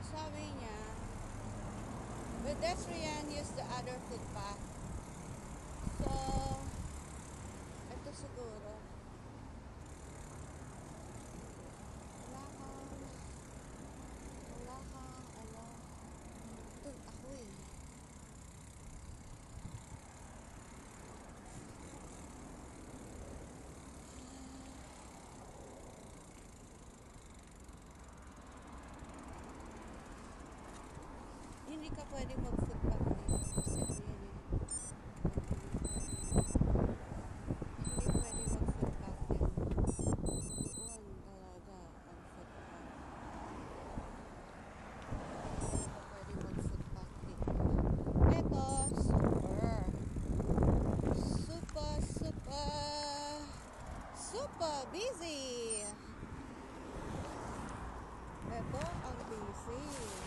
sabi niya, pedestrian use the other footpath. So, ito siguro. Wala kang, ano. Ito, ako eh. Hindi ka pwede mag-footpath dito kasi ano yan eh. Hindi pwede mag-footpath yan. Doon talaga ang footpath. Hindi ka pwede mag-footpath dito. Ito, super busy. Ito ang busy.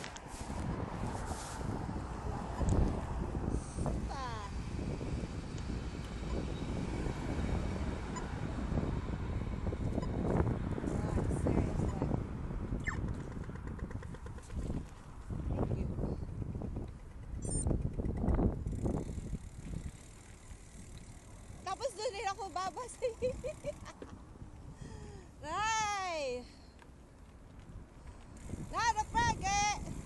Tapos doon din ako babasay. Nay! Nada pagi!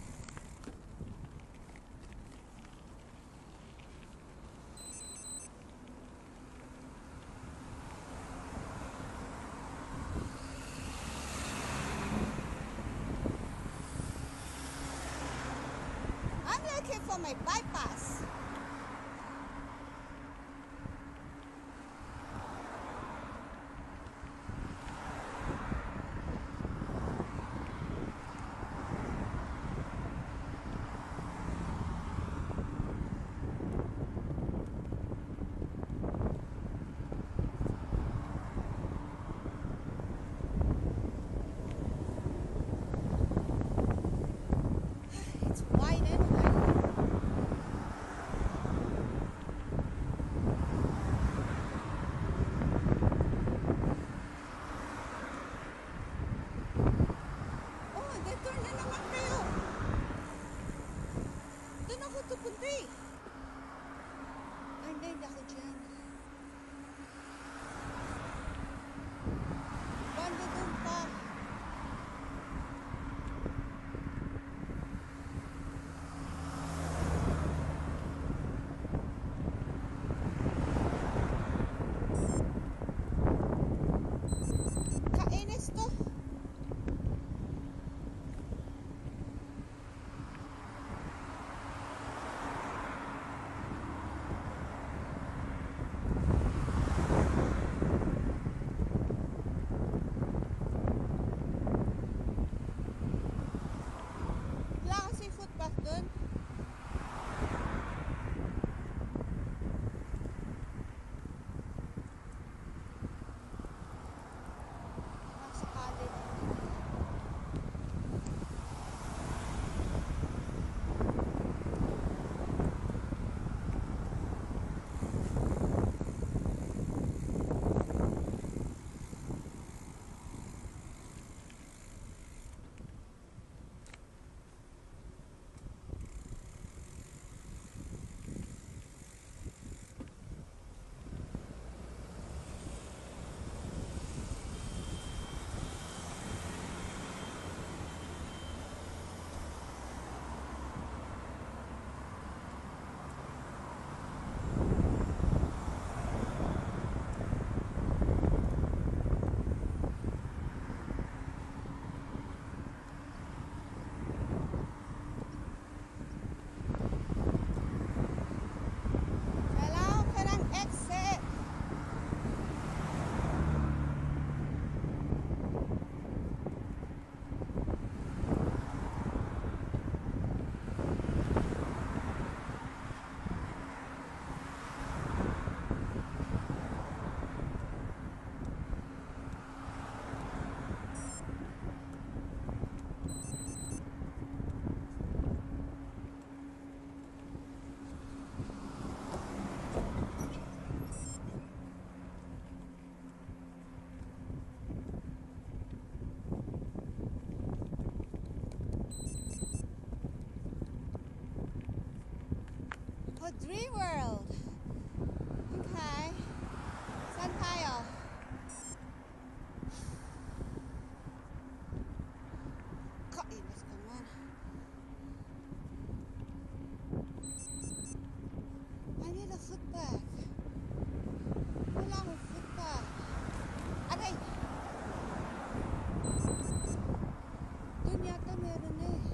I'm looking for my bypass. It's wide anyway. Oh, detour na naman kayo. Doon ako tupunta eh. Ay, hindi ako dyan. Banda doon pa. Kainis to. Ako, Dream World. Okay. Saan tayo? Kainis ka man. I need a foot bag. Wala akong foot bag. Aray! Doon yata meron na eh.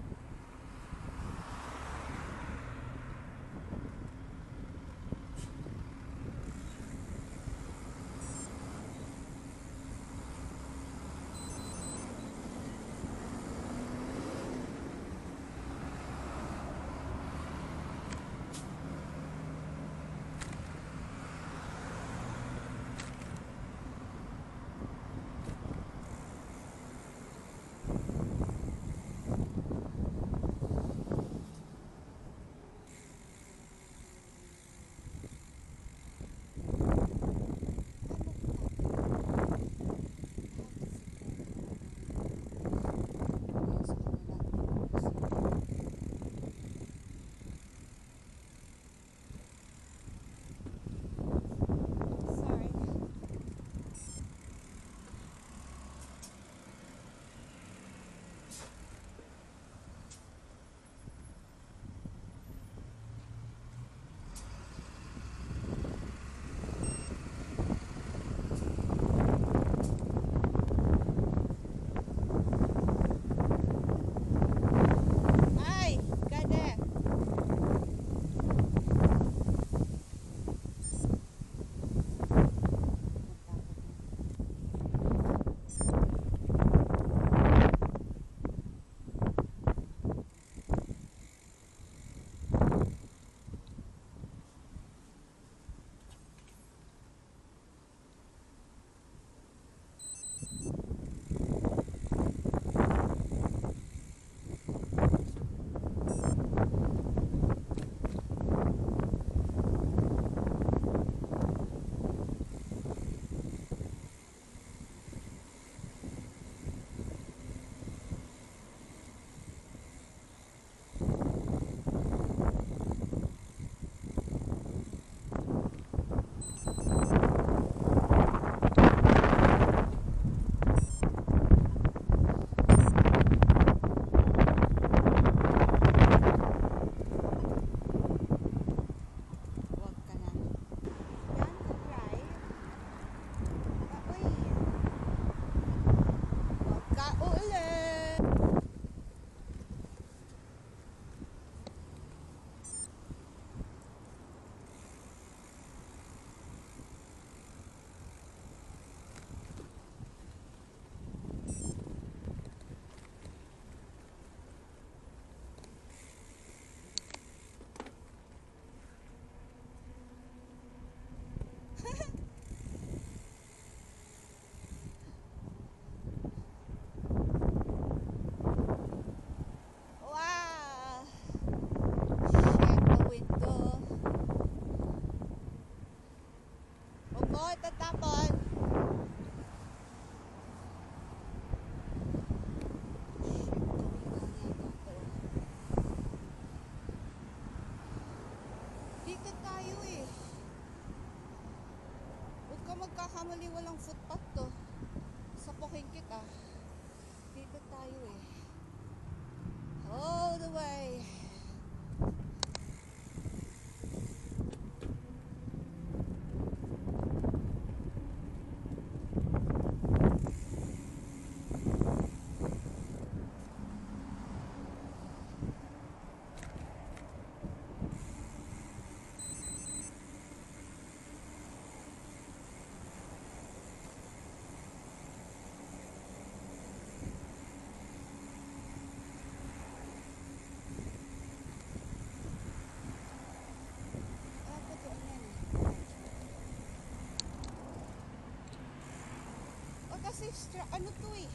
Tatapon. Dito tayo eh. Huwag ka magkakamali, walang footpath to. Sapukin kita. Dito tayo eh. All the way. Kasi ano to eh.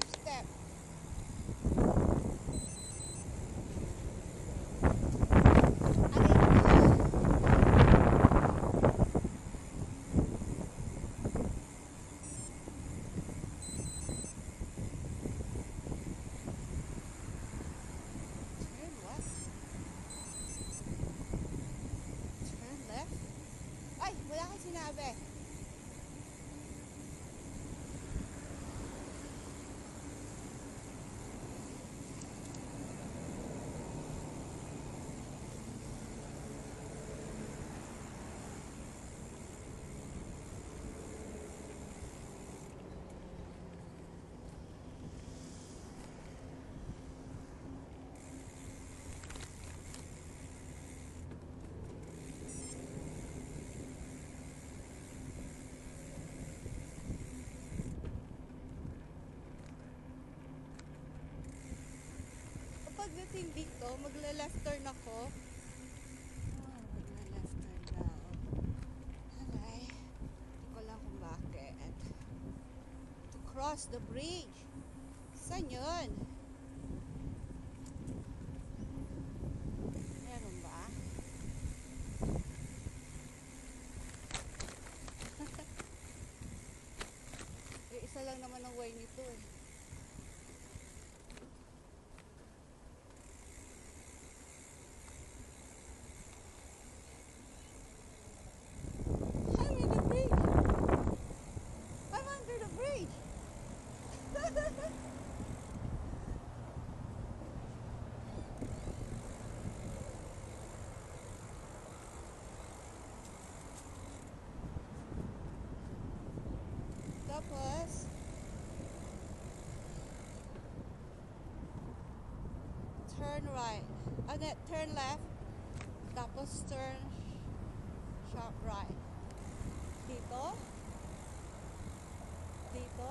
first step. Ay, wala kang sinabi. Pagdating dito, magla-left turn ako. Magla-left turn na ako. Alay, hindi ko lang kung bakit. To cross the bridge. Saan yun? Meron ba? Isa lang naman ang way nito eh. Tapos, turn right. Turn left. Tapos turn sharp right. Dito. Dito.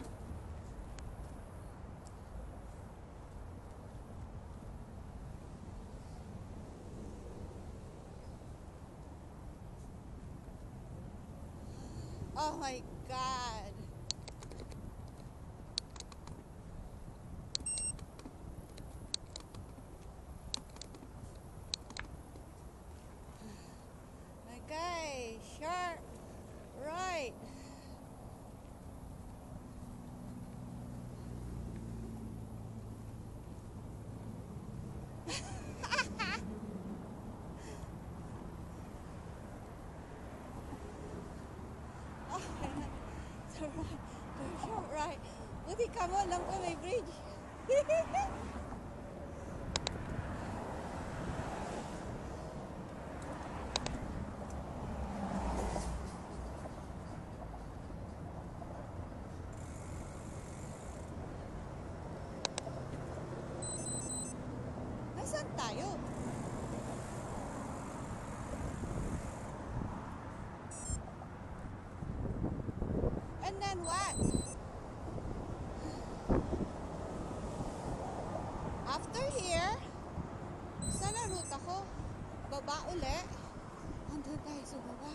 Oh my God. Okay, sharp right. Sharp right. Buti ka mo, alam ko may bridge. Nasaan tayo? And then what? After here, saan ang ruta ko? Baba uli. Andun tayo sa baba.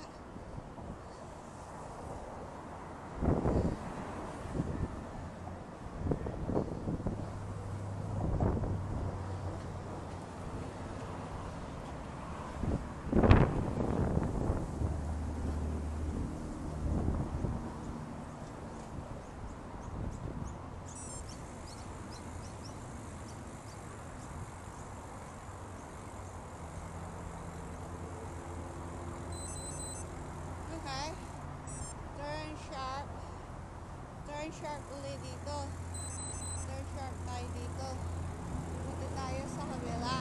Okay. Turn sharp ulit dito. Turn sharp tayo dito. Punta tayo sa kabila.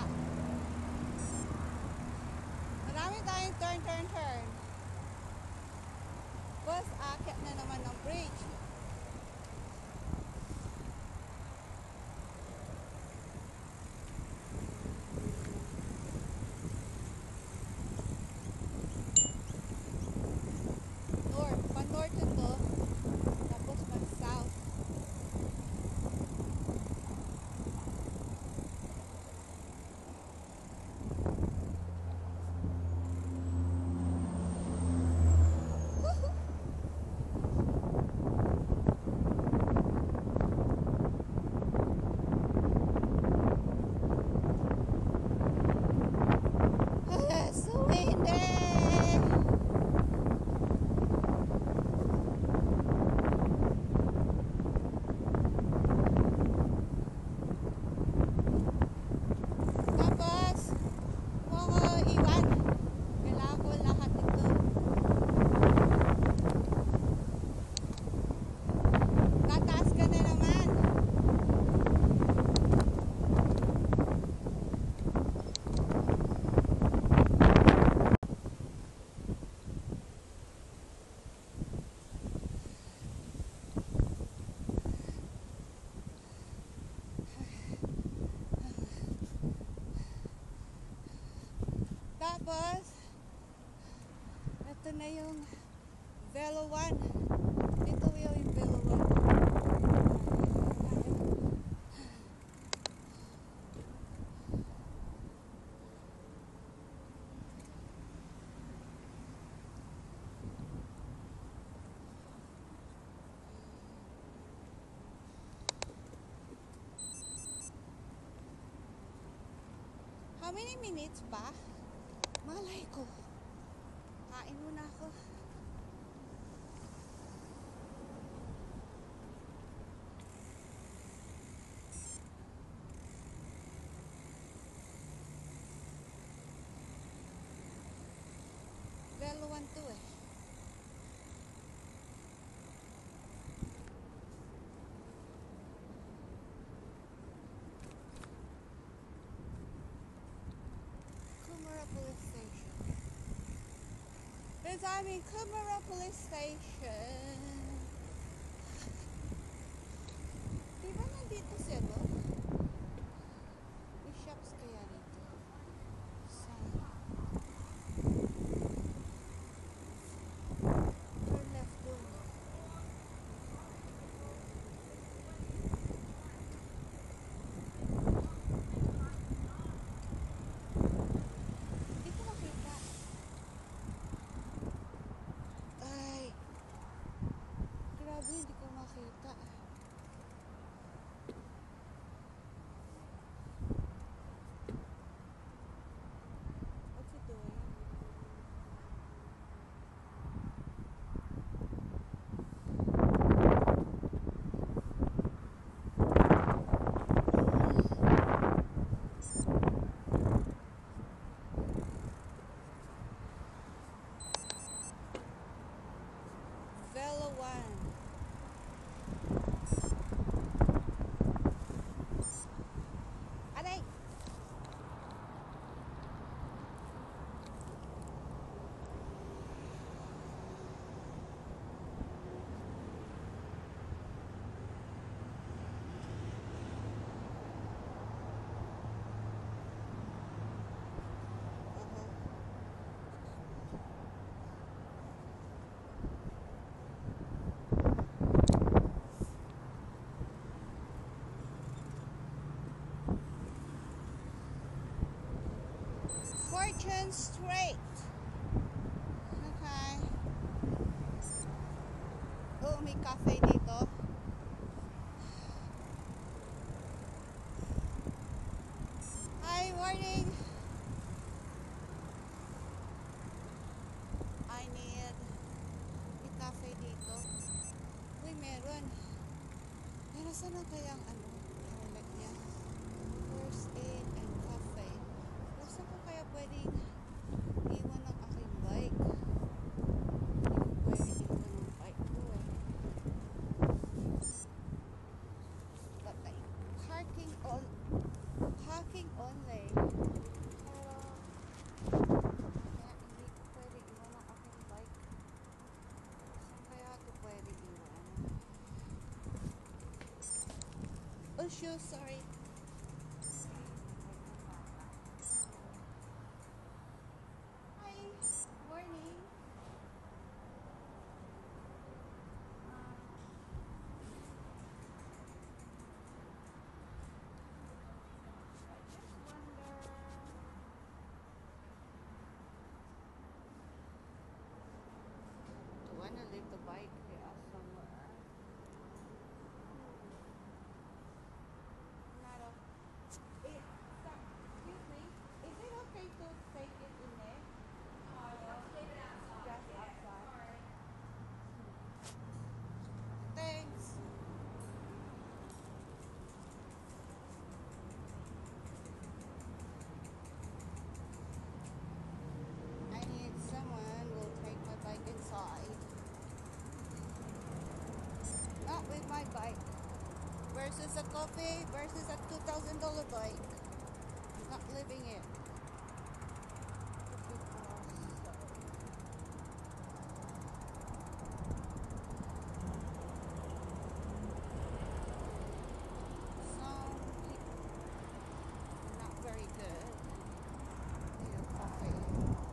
Marami tayong turn. Bus, akit na naman ng bridge. North ito. Tapos mag-south. Tapos, ito na yung Velo 1. Ito yung Velo 1. How many minutes pa? Malay ko. Kain muna ako. Velo 1 to eh. Kumara Police Station. Because I'm in Kumara Police Station. Diba nandito sila? May shops kaya dito. Turn left doon. Hindi ko makita. Ay. Grabe, hindi ko makita. What's it doing? Velo 1. Aray! Fortune Street. Okay. Oh, may cafe dito. Hi, morning. I need may cafe dito. Uy, meron. Pero saan na kayang toilet niya? First aid and cafe. Pero saan ko kaya pwedeng iwan ng aking bike? Hindi ko pwede iwan ng bike ko eh. But like, parking only. Pero, kaya hindi ko pwede iwan ng aking bike. Saan kaya ito pwede iwan? Oh, shoes, sorry. Hi, morning. Do I want to leave the bike here somewhere? Not a. Excuse me. Is it okay to take it in there? Just outside. Thanks. I need someone will take my bike inside. Not with my bike. Versus a coffee versus a $2,000 bike. Not living it. Some people not very good. Need a coffee.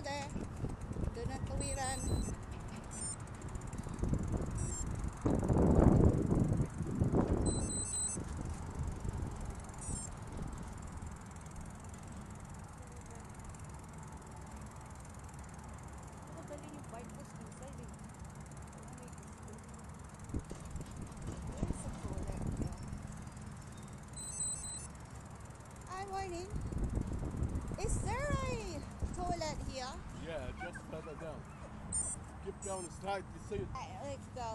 ate. Doon ang tuwiran. Nakagaling yung bike post inside eh. There's a toilet here. Hi, morning. Is there a toilet here? Yeah, just further down. Keep down straight, you see it. Alright, let's go.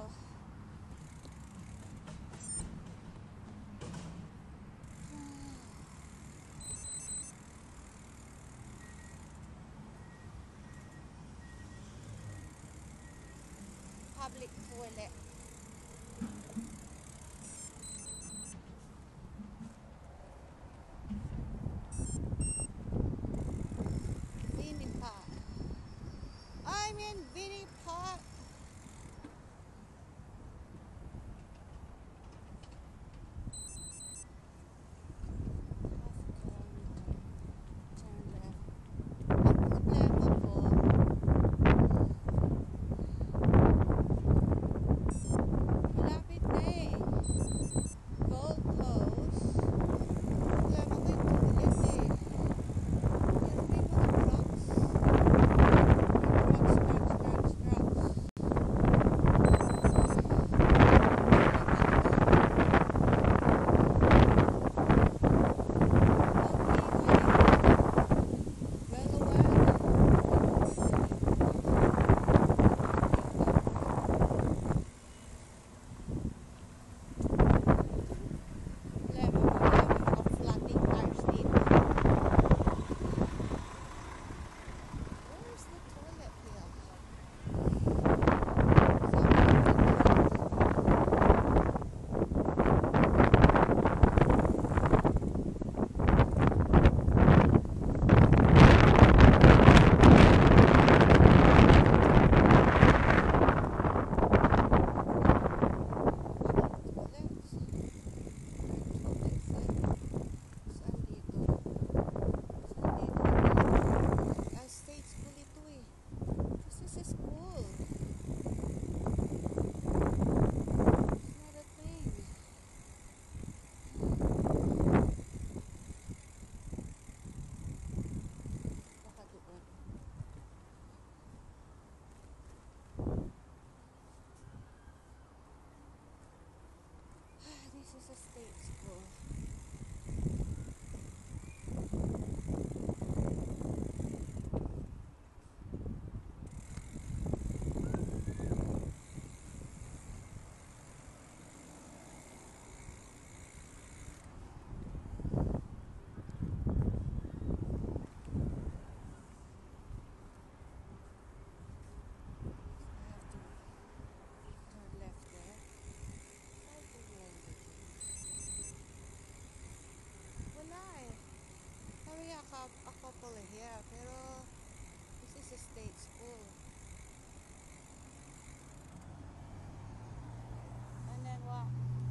Public toilet. Vinnie Park. I'm in Vinnie Park. Turn left. Ang problema ko, malapit na eh. Gold Coast. Problema ko yung toilet eh. Pero may mga trucks. Trucks. Where's the toilet here? State school ito eh. This is a school. It's not a thing. Baka doon. This is a state school. Turn left there. Wala eh. Sabi nga a couple here, pero this is a state school. And then what?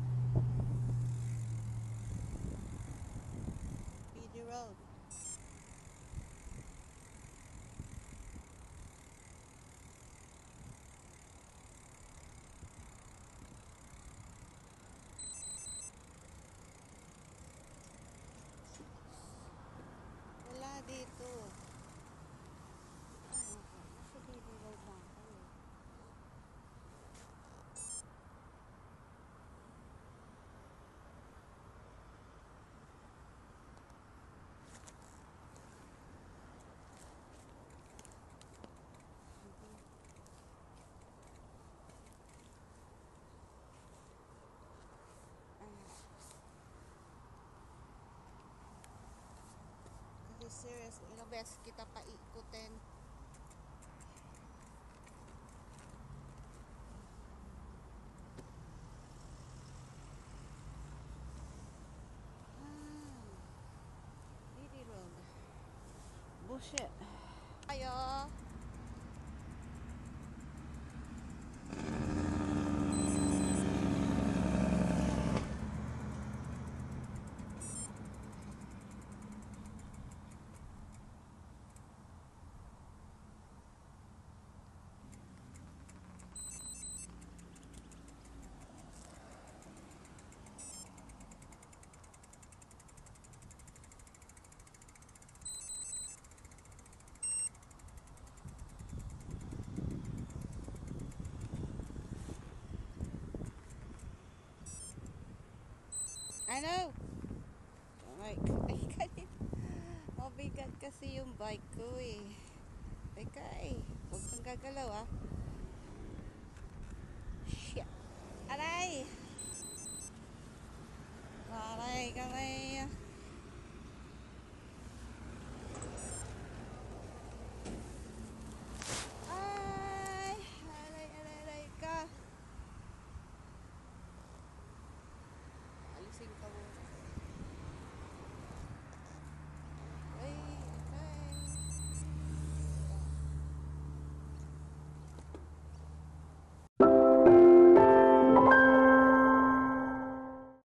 BD Road. Wala dito. Ano ka? Nasa BD Road lang ako eh. Kasi serious, ilang beses kita paikutin. BD Road. Bullshit. Ayo. Ano? Ay, ay, kanina. Mabigat kasi yung bike ko eh. Teka eh. Huwag kang gagalaw ah.